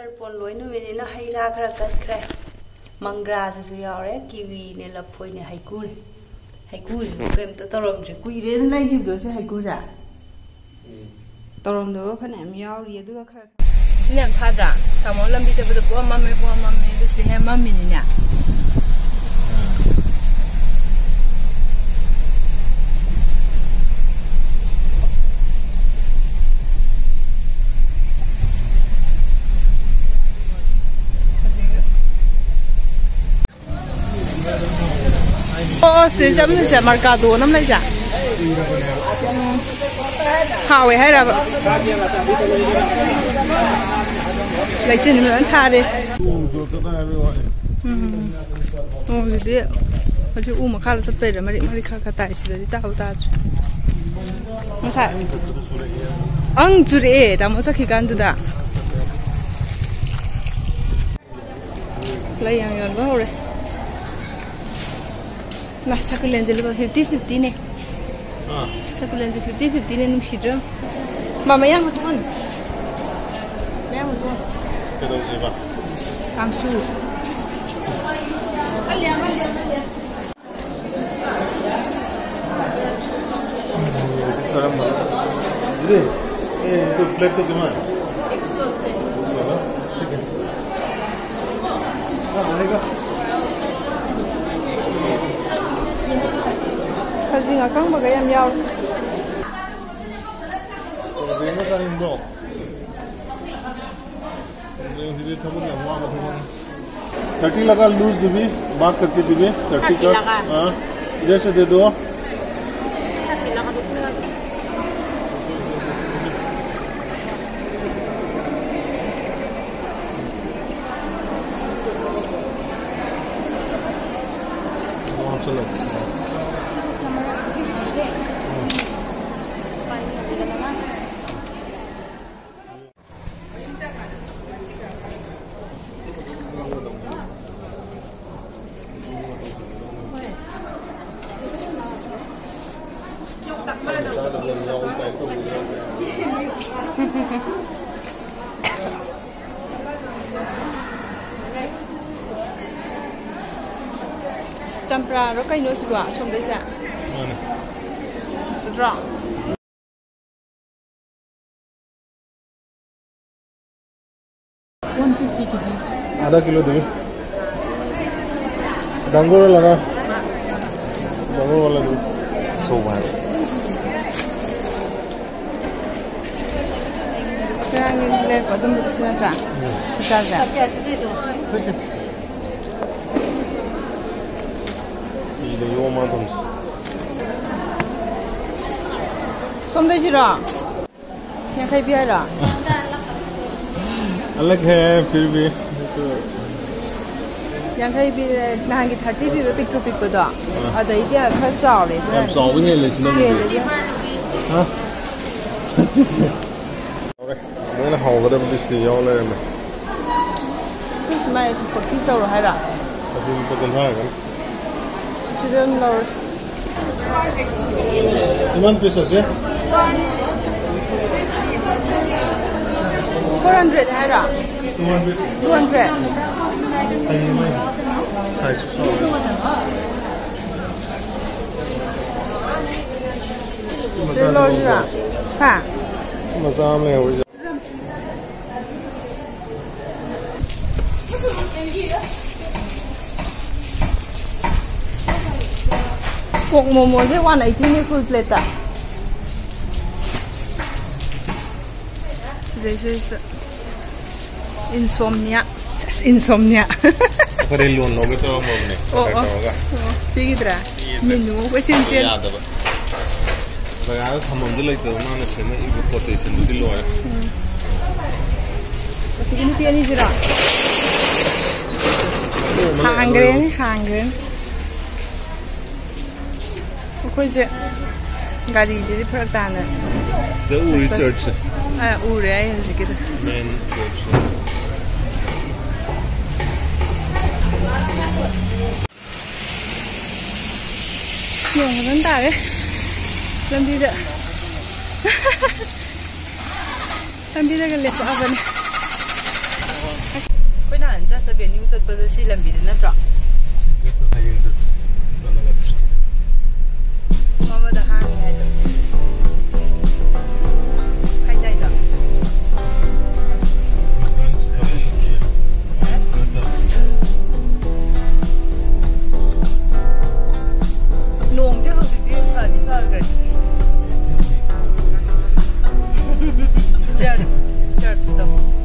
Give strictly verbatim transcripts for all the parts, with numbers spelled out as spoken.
Tarpon loinu menina haira khara tatkhre mangra se yare kiwi ne lapoi ne haiku ne haiku kem to torom je kuire lai gi do se haiku ja torom do phane am yaw ri du khara Sinan phaja tamo lambi je bu bo ma me bo ma me do se he ma mi ni nya Oh, si jam si mercado nam lai ja. Hawe hai ra. Lai chin ni an tha de. Hmm. Oh, ji de. Ba ji u ma kha la sat pe ra mari mari kha kha tai si de ta u ta. Ma sa. Ang ju re da mo cha khi kan du da. Lai yang yon ba ho re. Nah, sakulen jadi fifty fifty nih. Ah. Sakulen jadi fifty fifty nih nung sidro. Mama yang macam mana? Yang macam mana? Kedua apa? Kangsu. Kalian, kalian, kalian. Sekarang mana? Ini, eh itu plate tu gimana? Eksos. Salah, tiga. Ah, mana kah? Kasi nga kang magayam yaw. Ini kan ini dong. Ini sini thamu ni amwa ma thamu. thirty लगा loose दिबी, mark करके दिबी, thirty का. हाँ, इधर से दे दो. thirty लगा दो. वहाँ चलो. Campra ro kai no suwa som de ja. Mana? Strong. one fifty kg. आधा किलो दे. डांगोर लगा. डांगोर वाला दो. सौ बार. Yang ini le ko dum bu sina tra. Sa sa. 이제 요만 좀. Som de jira. Yang kai bi ra. अलग है फिर भी तो Yang kai bi na gi thirty bi be picture pic ko da. A da idea kha chao le. हम सौ भी है लेकिन नहीं हाँ मैंने हाउ कर दिस नहीं यार ले मैं Kus mai is ko ki to ro hai ra. ऐसे भी पता नहीं है Sidon lors. किमान पैसा से four hundred hai ra. किमान पैसा two hundred. आई मैं साइज सौ Sidon lors ra. Ha. मज़ा में हो जाए Kok momo se one eighty ni full plate ta. This is insomnia. Insomnia. पर ये लोन लोगे तो हम अपने Oh oh. Pigidra. Minu ko chin chin. याद है बगाड़ हम हम जो लेते हैं ना से ना इनको कोटेशन भी दिलवा है Kasi kini piani jira. Hangren, hangren. Ko je gari je phar ta na. the research Ah, ure ai je kita. main church Yung maganda eh. Lambida. Lambida ka lesa apa nih? ꯁ ꯚꯦꯅ꯭ꯌꯨ ꯆꯠꯄꯗ ꯁꯤ ꯂꯝꯕꯤꯗ ꯅꯠꯇ꯭ꯔꯣ hayeng chats salaga ꯃꯃꯗ ꯍꯥꯡꯉꯤ ꯍꯥꯏꯗꯣ ꯍꯥꯏꯗꯥꯏꯗꯣ branch ka ye nata ꯅꯣꯡꯁꯦ ꯍꯧꯖꯤꯛꯇꯤ ꯐꯗꯤ ꯐꯈ꯭ꯔꯦ ꯆꯔꯆ ꯆꯔꯆꯇꯣ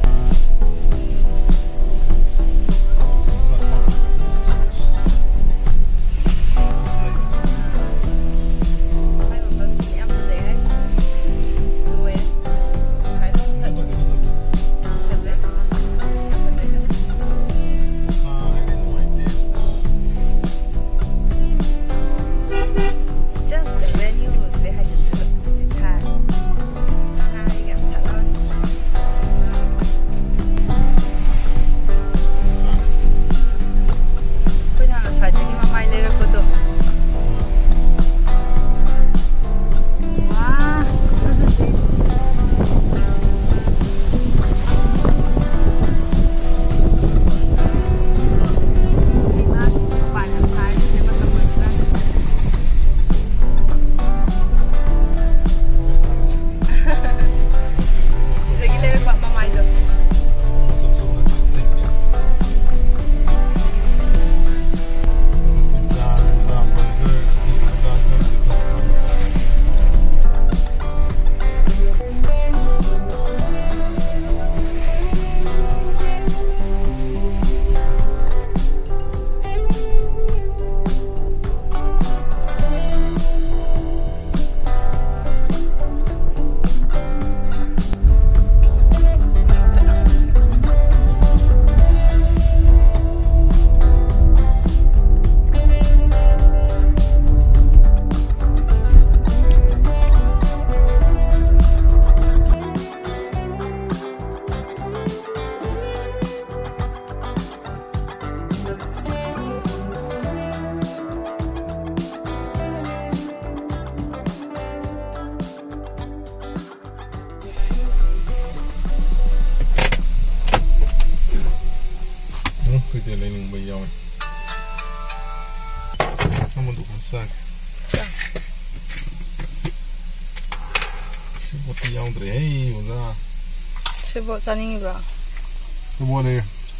Sebab saning bro. Semua ni.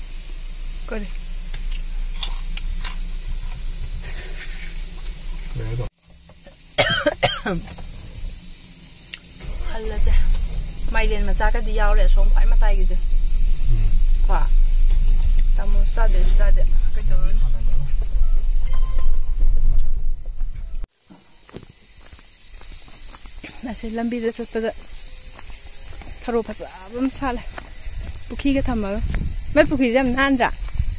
Kau ni. Kaya dah. Halla je. Mai len macam kan dia awal song pai mata gitu. Wah. Tamu sada sada. Keturun. Nasi lambi dah sepada. Tharo phasa bam sala pukhi ga thama mai pukhi jam nan ra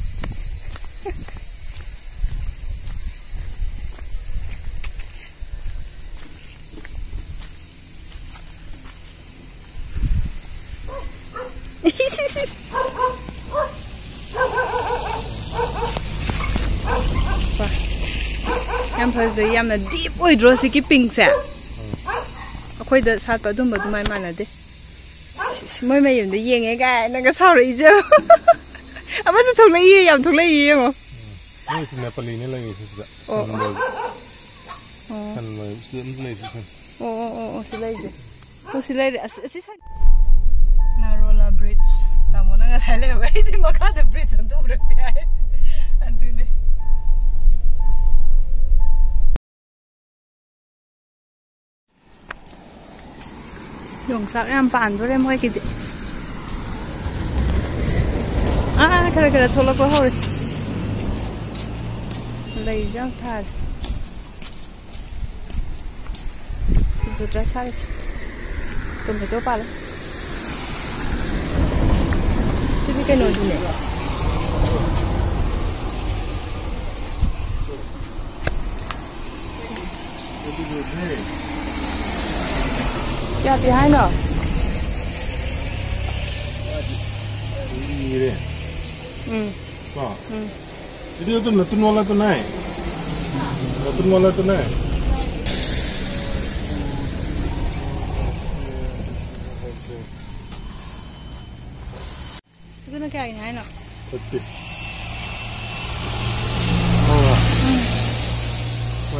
yam phasa yam na deep oidro si ki pink sa akhoi da sat pa dum ba dumai manade Moi mày dùng để gì nghe cái nó có sao rồi chứ? À bắt thùng lấy gì, làm thùng lấy gì không? Đây là Nepali này là gì thế? San mồi, san mồi, san lấy gì san? Ồ ồ ồ, san lấy gì? Ồ san lấy gì? À san? Narola Bridge, ta muốn nghe sai lấy vậy thì mà cái bridge anh tu được thế ai? Anh tu này. Dùng sắc em bàn rồi em quay kịp. À, cái này cái này thôi là có hồi. Lấy rau thà. Rút ra sai. Tôm phải cho ba lên. Xin cái nồi gì này. Ya thì hai nọ. Ini deh. Hmm. Wah. Hmm. Jadi itu natun wala tu naik. Natun wala tu naik. Itu nak kaya hai nọ. Betul.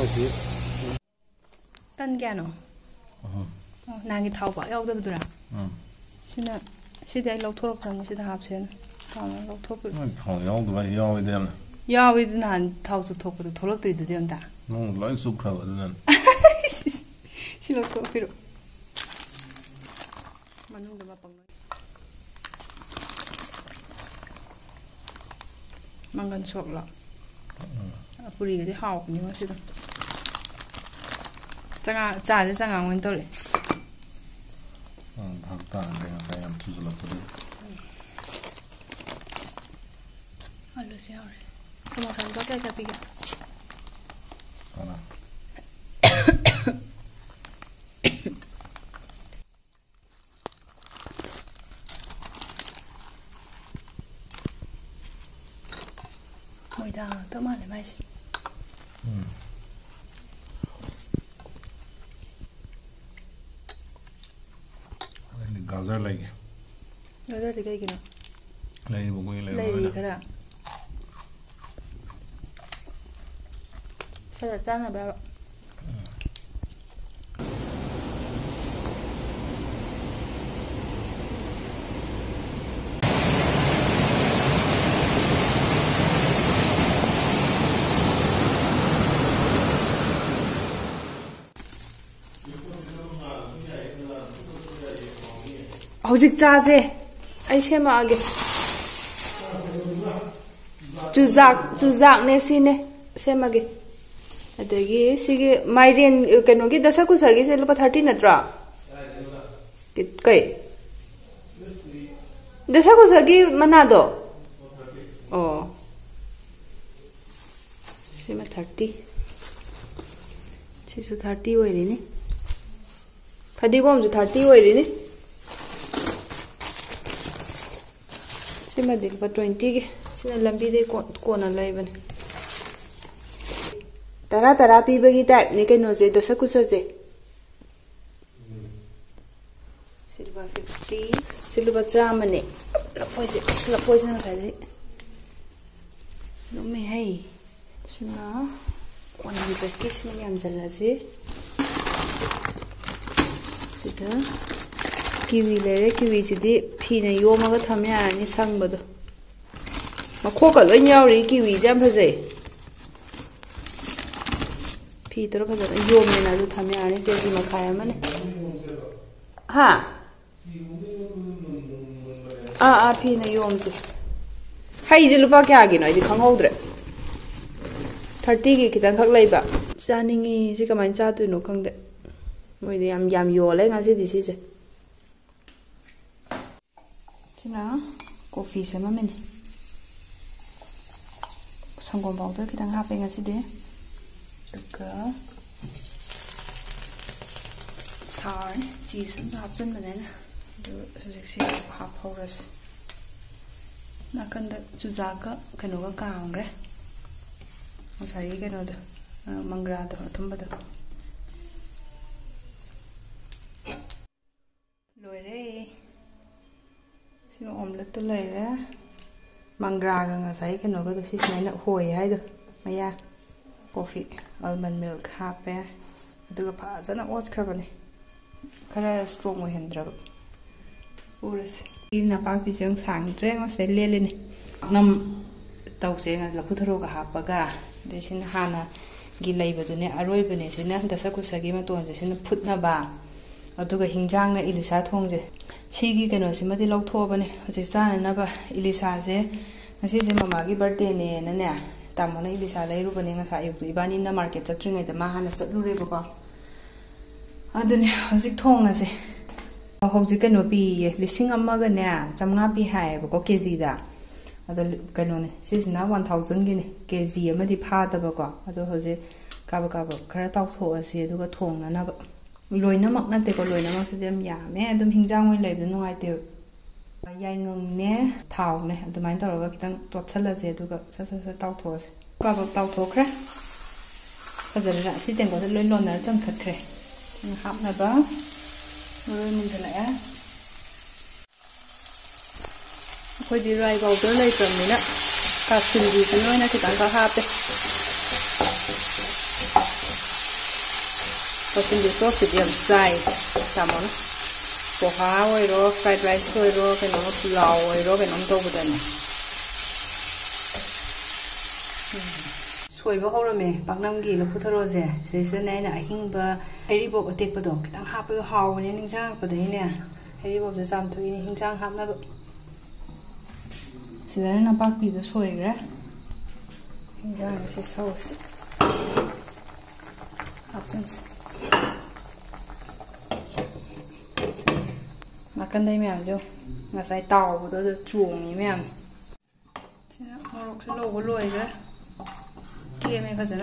ꯁꯤ ꯇꯟ ꯀꯌꯥꯅꯣ ꯑꯍꯨꯝ ꯑꯣ ꯅꯍꯥꯟꯒꯤ ꯊꯥꯎ ꯄꯥꯛ ꯌꯥꯎꯗꯕꯗꯨꯔꯥ ꯎꯝ ꯁꯤꯅ ꯁꯤꯗꯤ ꯑꯩ ꯂꯧꯊꯣꯔꯛꯈ꯭ꯔꯕꯅꯤ ꯁꯤꯗ ꯍꯥꯞꯁꯦꯅ ꯊꯥꯎꯅ ꯂꯧꯊꯣꯛꯄꯤꯔꯣ ꯊꯥꯎ ꯌꯥꯎꯗꯕ ꯌꯥꯎꯋꯤꯗ ꯌꯥꯝꯅ ꯌꯥꯎꯋꯤꯗꯨ ꯅꯍꯥꯟ ꯊꯥꯎ ꯆꯨꯞꯊꯣꯛꯄꯗꯣ ꯊꯣꯛꯂꯛꯇꯣꯏꯗꯨꯗꯤ ꯑꯝꯇ ꯅꯪ ꯂꯣꯏ ꯆꯨꯞꯈ꯭ꯔꯕ ꯑꯗꯨꯅ ꯁꯤ ꯂꯧꯊꯣꯛꯄꯤꯔꯣ ꯃꯅꯨꯡꯗ ꯃꯄꯪ ꯃꯪꯒꯟ ꯁꯣꯛꯂꯣ ꯄꯨꯔꯤꯒꯗꯤ ꯍꯥꯎꯕꯅꯤ ꯉꯁꯤꯗꯣ ꯆꯉꯥꯡ ꯆꯥꯁꯦ ꯆꯉꯥꯡ ꯑꯣꯏꯅ ꯇꯧꯔꯦ ꯚꯥꯞ ꯇꯥꯗ꯭ꯔꯦ ꯉꯁꯥꯏ ꯌꯥꯝ ꯆꯨꯁꯜꯂꯛꯄꯗꯨ ꯑꯂꯨꯁꯤ ꯌꯥꯎꯔꯦ ꯁꯃꯣꯁꯥ ꯂꯨꯄꯥ ꯀꯌꯥ ꯀꯌꯥ ꯄꯤꯒꯦ ꯀꯅꯥ ꯃꯣꯏꯗꯥ ꯉꯥꯛꯇ ꯃꯥꯜꯂꯦ ꯃꯥꯏꯁꯦ ꯎꯝ ꯑꯗꯩꯗꯤ ꯒꯥꯖꯔ ꯂꯩꯒꯦ ꯒꯖꯔꯗꯤ ꯀꯩꯒꯤꯅꯣ ꯂꯩꯔꯤꯕ ꯀꯨꯏ ꯂꯩꯔꯤ ꯂꯩꯔꯕꯅꯤꯅ ꯈꯔ ꯁꯔꯠ ꯆꯥꯅꯕ꯭ꯔꯥꯕ ꯍꯧꯖꯤꯛ ꯆꯥꯁꯦ ꯑꯩ ꯁꯦꯝꯃꯛꯑꯒꯦ ꯆꯨꯖꯥꯛ ꯆꯨꯖꯥꯛꯅꯦ ꯁꯤꯅꯦ ꯁꯦꯝꯃꯒꯦ ꯑꯗꯒꯤ ꯁꯤꯒꯤ ꯃꯥꯏꯔꯦꯟ ꯀꯩꯅꯣꯒꯤ ꯗꯁꯀꯨꯁꯒꯤꯁꯦ ꯂꯨꯄꯥ ꯊꯥꯔꯇꯤ ꯅꯠꯇ꯭ꯔꯣ ꯀꯩ ꯗꯁꯀꯨꯁꯒꯤ ꯃꯅꯥꯗꯣ ꯑꯣ ꯁꯤꯃ ꯊꯥꯔꯇꯤ ꯁꯤꯁꯨ ꯊꯥꯔꯇꯤ ꯑꯣꯏꯔꯤꯅꯤ ꯐꯗꯤꯒꯣꯝꯁꯨ ꯊꯥꯔꯇꯤ ꯑꯣꯏꯔꯤꯅꯤ ꯁꯤꯃꯗꯤ ꯂꯨꯄꯥ ꯇ꯭ꯋꯦꯟꯇꯤꯒꯤ ꯁꯤꯅ ꯂꯝꯕꯤꯗꯩ ꯀꯣꯟꯅ ꯂꯩꯕꯅꯦ ꯇꯔꯥ ꯇꯔꯥ ꯄꯤꯕꯒꯤ ꯇꯥꯏꯞꯅꯤ ꯀꯩꯅꯣꯁꯦ ꯗꯁꯀꯨꯁꯁꯦ ꯁꯤ ꯂꯨꯄꯥ ꯐꯤꯐꯇꯤ ꯁꯤ ꯂꯨꯄꯥ ꯆꯥꯝꯃꯅꯦ ꯂꯐꯣꯏꯁꯦ ꯑꯁ ꯂꯐꯣꯏꯁꯦ ꯉꯁꯥꯏꯗꯩ ꯂꯨꯝꯃꯦ ꯍꯩ ꯁꯤꯅ ꯋꯥꯟ ꯍꯟꯗ꯭ꯔꯦꯗꯀꯤ ꯁꯤꯅ ꯌꯥꯝꯁꯤꯜꯂꯁꯤ ꯁꯤꯗ ꯀꯤꯋꯤ ꯂꯩꯔꯦ ꯀꯤꯋꯤꯁꯤꯗꯤ ꯐꯤꯅ ꯌꯣꯝꯃꯒ ꯊꯝ ꯌꯥꯔꯅꯤ ꯁꯪꯕꯗꯣ ꯃꯈꯣꯛꯀ ꯂꯣꯏ ꯌꯥꯎꯔꯤ ꯀꯤꯋꯤꯁꯦ ꯌꯥꯝ ꯐꯖꯩ ꯐꯤ ꯇꯧꯔ ꯐꯖꯅ ꯌꯣꯝꯃꯦꯅ ꯑꯗꯨ ꯊꯝ ꯌꯥꯔꯅꯤ ꯀꯦꯖꯤ ꯃꯈꯥꯏ ꯑꯃꯅꯦ ꯍꯥ ꯑꯥ ꯑꯥ ꯐꯤꯅ ꯌꯣꯝꯁꯦ ꯍꯩꯁꯦ ꯂꯨꯄꯥ ꯀꯌꯥꯒꯤꯅꯣ ꯑꯩꯗꯤ ꯈꯪꯍꯧꯗ꯭ꯔꯦ ꯊꯥꯔꯇꯤꯒꯤ ꯈꯤꯇꯪꯈꯛ ꯂꯩꯕ ꯆꯥꯅꯤꯡꯉꯤ ꯁꯤ ꯀꯃꯥꯏꯅ ꯆꯥꯗꯣꯏꯅꯣ ꯈꯪꯗꯦ ꯃꯣꯏꯗꯤ ꯌꯥꯝ ꯌꯥꯝ ꯌꯣꯜꯂꯦ ꯉꯁꯤꯗꯤ ꯁꯤꯁꯦ ꯁꯤꯅ ꯀꯣꯐꯤ ꯁꯦꯝꯃꯝꯃꯤꯅꯤ ꯁꯪꯒꯣꯝ ꯄꯥꯎꯗꯔ ꯈꯤꯇꯪ ꯍꯥꯞꯄꯦ ꯉꯁꯤꯗꯤ ꯑꯗꯨꯒ ꯁꯥꯔꯅꯤ ꯆꯤꯁ ꯑꯃꯁꯨ ꯍꯥꯞꯆꯤꯟꯕꯅꯤꯅ ꯑꯗꯨ ꯍꯧꯖꯤꯛꯁꯤ ꯍꯥꯞꯍꯧꯔꯁꯤ ꯅꯥꯀꯟꯗ ꯆꯨꯖꯥꯛꯀ ꯀꯩꯅꯣꯒ ꯀꯥꯝꯈ꯭ꯔꯦ ꯉꯁꯥꯏꯒꯤ ꯀꯩꯅꯣꯗꯣ ꯃꯪꯒ꯭ꯔꯥꯗꯣ ꯑꯊꯨꯝꯕꯗꯣ ꯂꯣꯏꯔꯦ ꯁꯤꯅ ꯑꯣꯝꯂꯦꯠꯇꯣ ꯂꯩꯔꯦ ꯃꯪꯒ꯭ꯔꯥꯒ ꯉꯁꯥꯏ ꯀꯩꯅꯣꯒꯗꯣ ꯁꯤ ꯁꯨꯃꯥꯏꯅ ꯍꯣꯏ ꯍꯥꯏꯗꯣ ꯃꯌꯥ ꯀꯣꯐꯤ ꯑꯜꯃꯟ ꯃꯤꯜꯛ ꯍꯥꯞꯄꯦ ꯑꯗꯨꯒ ꯐꯖꯅ ꯑꯣꯠꯈ꯭ꯔꯕꯅꯦ ꯈꯔ ꯏꯁꯇ꯭ꯔꯣꯡ ꯑꯣꯏꯍꯟꯗ꯭ꯔꯕ ꯎꯔꯁꯤ ꯁꯤ ꯅꯄꯥꯛꯄꯤꯁꯦ ꯌꯥꯝ ꯁꯥꯡꯗ꯭ꯔꯦ ꯉꯁꯥꯏ ꯂꯦꯜꯂꯤꯅꯤ ꯅꯝ ꯇꯧꯁꯦ ꯂꯐꯨ ꯊꯔꯣꯒ ꯍꯥꯞꯄꯒ ꯑꯗꯩ ꯁꯤꯅ ꯍꯥꯟꯅꯒꯤ ꯂꯩꯕꯗꯨꯅꯦ ꯑꯔꯣꯏꯕꯅꯦ ꯁꯤꯅ ꯗꯁꯀꯨꯁꯒꯤ ꯃꯇꯣꯟꯁꯦ ꯁꯤꯅ ꯐꯨꯠꯅꯕ ꯑꯗꯨꯒ ꯍꯤꯟꯖꯥꯡꯅ ꯏꯂꯤꯁꯥ ꯊꯣꯡꯁꯦ ꯁꯤꯒꯤ ꯀꯩꯅꯣꯁꯤꯃꯗꯤ ꯂꯧꯊꯣꯛꯑꯕꯅꯦ ꯍꯧꯖꯤꯛ ꯆꯥꯅꯅꯕ ꯏꯂꯤꯁꯥꯁꯦ ꯉꯁꯤꯁꯦ ꯃꯃꯥꯒꯤ ꯕꯥꯔꯗꯦꯅꯦꯅꯅꯦ ꯇꯥꯃꯣꯅ ꯏꯂꯤꯁꯥ ꯂꯩꯔꯨꯕꯅꯦ ꯉꯁꯥꯏ ꯑꯌꯨꯛꯇꯨ ꯏꯕꯥꯅꯤꯅ ꯃꯥꯔꯀꯦꯠ ꯆꯠꯇ꯭ꯔꯤꯉꯩꯗ ꯃꯥ ꯍꯥꯟꯅ ꯆꯠꯂꯨꯔꯦꯕꯀꯣ ꯑꯗꯨꯅꯦ ꯍꯧꯖꯤक ꯊꯣꯡꯉꯁꯦ ꯍꯧꯖꯤꯛ ꯀꯩꯅꯣ ꯄꯤꯌꯦ ꯂꯤꯁꯤꯡ ꯑꯃꯒꯅꯦ ꯆꯥꯝꯃꯉꯥ ꯄꯤ ꯍꯥꯏꯌꯦꯕꯀꯣ ꯀꯦꯖꯤꯗ ꯑꯗꯣ ꯀꯩꯅꯣꯅꯦ ꯁꯤꯁꯤꯅ ꯋꯥꯟ ꯊꯥꯎꯖꯟꯒꯤꯅꯦ ꯀꯦꯖꯤ ꯑꯃꯗꯤ ꯐꯥꯗꯕꯀꯣ ꯑꯗꯣ ꯍꯧꯖꯤꯛ ꯀꯥꯕꯛ ꯀꯥꯕꯛ ꯈꯔ ꯇꯥꯎꯊꯣꯛꯑꯁꯤ ꯑꯗꯨꯒ ꯊꯣꯡꯅꯅꯕ ꯂꯣꯏꯅꯃꯛ ꯅꯠꯇꯦꯀꯣ ꯂꯣꯏꯅꯃꯛꯁꯤꯗꯤ ꯌꯥꯝ ꯌꯥꯝꯃꯦ ꯑꯗꯨꯝ ꯍꯤꯟꯖꯥꯡ ꯑꯣꯏꯅ ꯂꯩꯕꯗꯣ ꯅꯨꯡꯉꯥꯏꯇꯦꯕ ꯌꯥꯏꯉꯪꯅꯦ ꯊꯥꯎꯅꯦ ꯑꯗꯨꯃꯥꯏꯅ ꯇꯧꯔꯒ ꯈꯤꯇꯪ ꯇꯣꯠꯁꯜꯂꯁꯦ ꯑꯗꯨꯒ ꯁꯠ ꯁꯠ ꯁꯠ ꯇꯥꯎꯊꯣꯛꯑꯁꯦ ꯀꯥꯕꯛ ꯇꯥꯎꯊꯣꯛꯈ꯭ꯔꯦ ꯐꯖꯔꯦ ꯁꯤ ꯇꯦꯡꯀꯣꯠꯁꯦ ꯂꯣꯏ ꯂꯣꯟꯅꯔ ꯆꯪꯈꯠꯈ꯭ꯔꯦ ꯍꯥꯞꯅꯕ ꯃꯔꯣꯏ ꯃꯨꯟꯖꯜꯂꯛꯑꯦ ꯑꯩꯈꯣꯏꯗꯤ ꯔꯥꯏ ꯄꯥꯎꯗꯔ ꯂꯩꯇ꯭ꯔꯕꯅꯤꯅ ꯀꯥꯁꯤꯜꯒꯤꯁꯤꯅ ꯑꯣꯏꯅ ꯈꯤꯇꯪꯒ ꯍꯥꯞꯄꯦ ꯍꯣꯇꯦꯜꯒꯤ ꯁꯣꯁꯁꯤꯗꯤ ꯌꯥꯝ ꯆꯥꯏ ꯇꯥꯃꯣꯅ ꯄꯣꯍꯥ ꯑꯣꯏꯔꯣ ꯐ꯭ꯔꯥꯏꯗ ꯔꯥꯏꯁ ꯑꯣꯏꯔꯣ ꯀꯩꯅꯣꯝ ꯄꯨꯂꯥꯎ ꯑꯣꯏꯔꯣ ꯀꯩꯅꯣꯝ ꯇꯧꯕꯗꯅꯦ ꯁꯣꯏꯕ ꯍꯧꯔꯝꯃꯦ ꯄꯥꯛꯅꯝꯒꯤ ꯂꯐꯨ ꯊꯔꯣꯁꯦ ꯁꯤꯗꯩꯁꯤꯗꯅꯦ ꯑꯩꯅ ꯑꯍꯤꯡꯕ ꯍꯩꯔꯤꯕꯣꯞ ꯑꯇꯦꯛꯄꯗꯣ ꯈꯤꯇꯪ ꯍꯥꯞꯄꯗꯣ ꯍꯥꯎꯕꯅꯦ ꯏꯟꯖꯥꯡ ꯍꯥꯞꯄꯗꯒꯤꯅꯦ ꯍꯩꯔꯤꯕꯣꯞꯁꯦ ꯆꯥꯝꯊꯣꯛꯏꯅꯦ ꯏꯟꯖꯥꯡ ꯍꯥꯞꯅꯕ ꯁꯤꯗꯅ ꯅꯄꯥꯛꯄꯤꯗꯣ ꯁꯣꯏꯈ꯭ꯔꯦ ꯏꯟꯖꯥꯡꯁꯦ ꯁꯧꯔꯁꯤ ꯍꯥꯞꯆꯤꯟꯁꯤ ꯅꯥꯀꯟꯗꯩ ꯃꯌꯥꯝꯁꯨ ꯉꯁꯥꯏ ꯇꯥꯎꯕꯗꯣ ꯑꯗꯨ ꯆꯣꯡꯉꯤ ꯃꯌꯥꯝ ꯁꯤꯅ ꯃꯣꯔꯣꯛꯁꯦ ꯂꯧꯕ ꯂꯣꯏꯈ꯭ꯔꯦ ꯀꯦꯝꯃꯦ ꯐꯖꯅ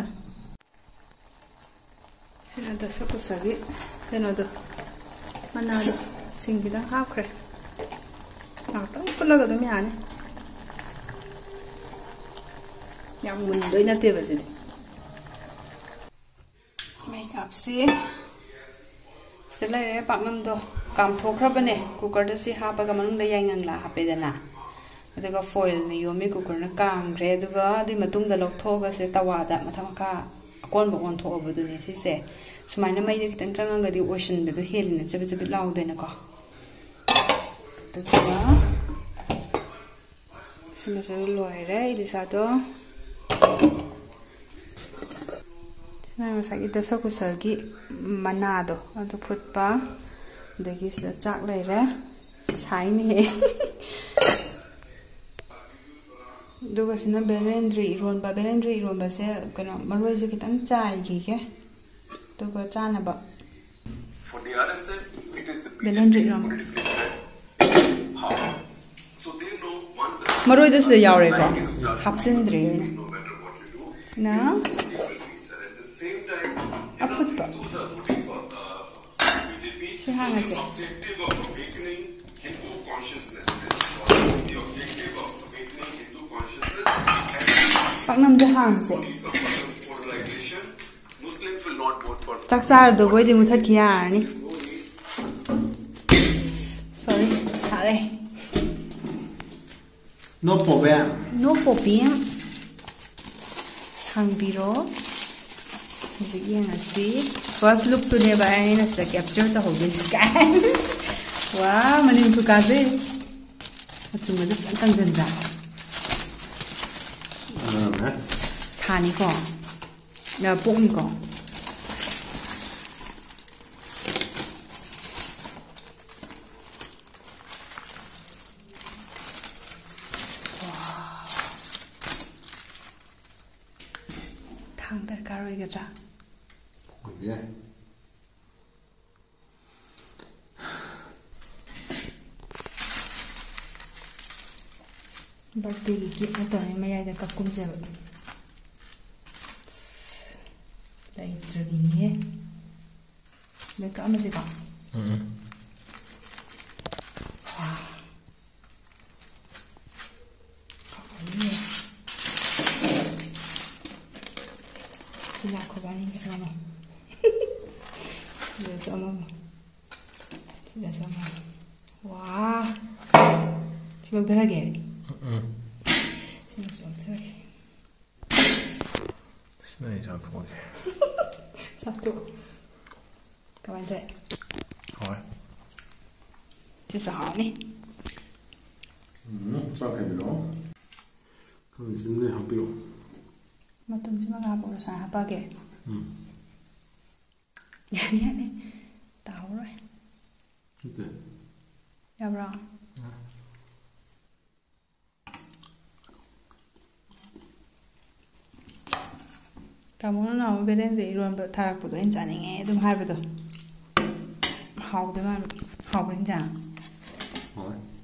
ꯁꯤꯅ ꯗꯁꯀꯨꯁꯥꯒꯤ ꯀꯩꯅꯣꯗꯣ ꯃꯅꯥꯗꯣ ꯁꯤꯡ ꯈꯤꯇꯪ ꯍꯥꯞꯈ꯭ꯔꯦ ꯉꯥꯛꯇꯪ ꯐꯨꯠꯂꯒ ꯑꯗꯨꯝ ꯌꯥꯅꯤ ꯌꯥꯝ ꯃꯨꯟꯗꯣꯏ ꯅꯠꯇꯦꯕ ꯁꯤꯗꯤ ꯃꯦꯀꯞꯁꯤ ꯁꯤꯗ ꯂꯩꯔꯦ ꯄꯥꯛꯅꯝꯗꯣ ꯀꯥꯝꯊꯣꯛꯈ꯭ꯔꯕꯅꯦ ꯀꯨꯀꯔꯗ ꯁꯤ ꯍꯥꯞꯄꯒ ꯃꯅꯨꯡꯗ ꯌꯥꯏꯉꯪꯂꯥ ꯍꯥꯞꯄꯦꯗꯅ ꯑꯗꯨꯒ ꯐꯣꯏꯜꯅ ꯌꯣꯝꯃꯤ ꯀꯨꯀꯔꯅ ꯀꯥꯝꯈ꯭ꯔꯦ ꯑꯗꯨꯒ ꯑꯗꯨꯒꯤ ꯃꯇꯨꯡꯗ ꯂꯧꯊꯣꯛꯑꯒ ꯁꯤ ꯇꯋꯥꯗ ꯃꯊꯛ ꯃꯈꯥ ꯑꯀꯣꯟꯕ ꯑꯣꯟꯊꯣꯛꯑꯕꯗꯨꯅꯦ ꯁꯤꯁꯦ ꯁꯨꯃꯥꯏꯅ ꯃꯩꯗ ꯈꯤꯇꯪ ꯆꯪꯉꯒꯗꯤ ꯑꯣꯏꯁꯤꯟꯕꯗꯣ ꯍꯦꯜꯂꯤꯅ ꯆꯕꯤꯠ ꯆꯕꯤꯠ ꯂꯥꯎꯗꯣꯏꯅꯀꯣ ꯑꯗꯨꯒ ꯁꯤꯃꯁꯨ ꯂꯣꯏꯔꯦ ꯏꯂꯤꯁꯥꯗꯣ ꯁꯤꯅ ꯉꯁꯥꯏꯒꯤ ꯗꯁꯀꯨꯁꯥꯒꯤ ꯃꯅꯥꯗꯣ ꯑꯗꯨ ꯐꯨꯠꯄ ꯑꯗꯒꯤ ꯁꯤꯗ ꯆꯥꯛ ꯂꯩꯔꯦ ꯁꯥꯏꯅꯦꯍꯦ ꯑꯗꯨꯒ ꯁꯤꯅ ꯕꯦꯂꯦꯟꯗ꯭ꯔꯤ ꯏꯔꯣꯟꯕ ꯕꯦꯂꯦꯟꯗ꯭ꯔꯤ ꯏꯔꯣꯟꯕꯁꯦ ꯀꯩꯅꯣ ꯃꯔꯣꯏꯁꯦ ꯈꯤꯇꯪ ꯆꯥꯏꯈꯤꯒꯦ ꯑꯗꯨꯒ ꯆꯥꯅꯕ ꯕꯦꯂꯦꯟꯗ꯭ꯔꯤ ꯏꯔꯣꯟꯕ ꯃꯔꯣꯏꯗꯣ ꯁꯤꯗ ꯌꯥꯎꯔꯦꯀꯣ ꯍꯥꯞꯆꯤꯟꯗ꯭ꯔꯦ ꯑꯩꯅ ꯁꯤꯅ ꯑꯐꯨꯠꯄ ꯁꯤ ꯍꯥꯡꯉꯁꯦ ꯄꯥꯛꯅꯝꯁꯦ ꯍꯥꯡꯁꯦ ꯆꯥꯛ ꯆꯥꯔꯗꯧꯕꯣꯏꯗꯤ ꯃꯨꯊꯠꯈꯤ ꯌꯥꯔꯅꯤ ꯁꯣꯔꯤ ꯁꯥꯔꯦ No problem. No problem. ꯍꯥꯡꯕꯤꯔꯣ ꯍꯧꯖꯤꯛ ꯌꯦꯡꯉꯁꯤ ꯐꯥꯔꯁ ꯂꯨꯛꯇꯨꯅꯦꯕ ꯑꯩꯅ ꯁꯤꯗ ꯀꯦꯞꯆꯔ ꯇꯧꯍꯧꯗꯣꯏꯁꯤ ꯀꯥꯏ ꯋꯥ ꯃꯅꯤꯟ ꯈꯨꯀꯥꯁꯦ ꯃꯆꯨꯝꯒꯁꯦ ꯐꯖꯅ ꯀꯪꯁꯤꯟꯗ꯭ꯔꯥ ꯁꯥꯅꯤꯀꯣ ꯄꯣꯛꯅꯤꯀꯣ ꯊꯥꯡ ꯗꯔꯀꯥꯔ ꯑꯣꯏꯒꯗ꯭ꯔꯥ ꯑꯣꯏꯕ ꯌꯥꯏ ꯕꯔꯊꯗꯦꯒꯤ ꯀꯦꯛ ꯅꯠꯇꯕꯅꯤ ꯃꯌꯥꯏꯗ ꯀꯛꯀꯨꯝꯖꯕ ꯂꯩꯇ꯭ꯔꯕꯤꯅꯦ ꯑꯗꯩ ꯀꯛꯑꯝꯃꯁꯤꯀꯣ ꯈꯨꯕꯥꯅꯤꯒꯤ ꯑꯃ ꯁꯤꯗꯁꯨ ꯑꯃꯃ ꯁꯤꯗꯁꯨ ꯑꯃꯃ ꯋꯥ ꯁꯤ ꯂꯧꯊꯔꯒꯦ ꯁꯤꯃꯁꯨ ꯂꯧꯊꯔꯒꯦ ꯁꯤꯅ ꯑꯩ ꯆꯥꯊꯣꯛꯑꯒꯦ ꯆꯥꯊꯣꯛ ꯀꯃꯥꯏꯅ ꯇꯧꯋꯦ ꯍꯣꯏ ꯁꯤꯁꯨ ꯍꯥꯎꯅꯤ ꯆꯥꯛ ꯍꯩꯕꯤꯔꯛꯑꯣ ꯈꯪꯁꯤꯟꯗꯩ ꯍꯥꯞꯄꯤꯔꯛꯑꯣ ꯃꯇꯨꯝꯁꯤꯃꯒ ꯍꯥꯞꯄꯒ ꯁꯨꯃꯥꯏꯅ ꯍꯥꯞꯄꯛꯑꯒꯦ ꯎꯝ ꯌꯥꯅꯤ ꯌꯥꯅꯤ ꯇꯥꯍꯧꯔꯣꯏ ꯅꯠꯇꯦ ꯌꯥꯕ꯭ꯔꯣ ꯇꯥꯃꯣꯅ ꯅꯍꯥꯟꯃꯨꯛ ꯕꯦꯂꯦꯟꯗ꯭ꯔꯤ ꯏꯔꯣꯟꯕ ꯊꯥꯔꯛꯄꯗꯣ ꯑꯩꯅ ꯆꯥꯅꯤꯡꯉꯦ ꯑꯗꯨꯝ ꯍꯥꯏꯕꯗꯣ ꯍꯥꯎꯗꯣꯏ ꯃꯥꯟꯕ ꯍꯥꯎꯕ꯭ꯔꯥ ꯏꯟꯖꯥꯡ ꯍꯣꯏ